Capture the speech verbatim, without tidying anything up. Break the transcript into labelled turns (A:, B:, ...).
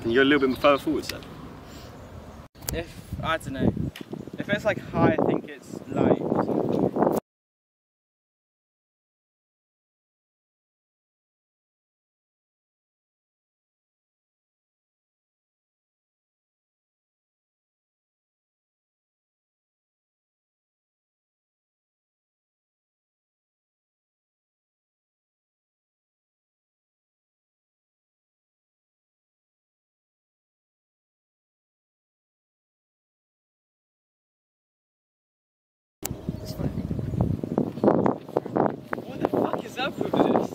A: Can you go a little bit further forwards then?
B: If, I don't know, if it's like high, I think it's light or something. What the fuck is up with this?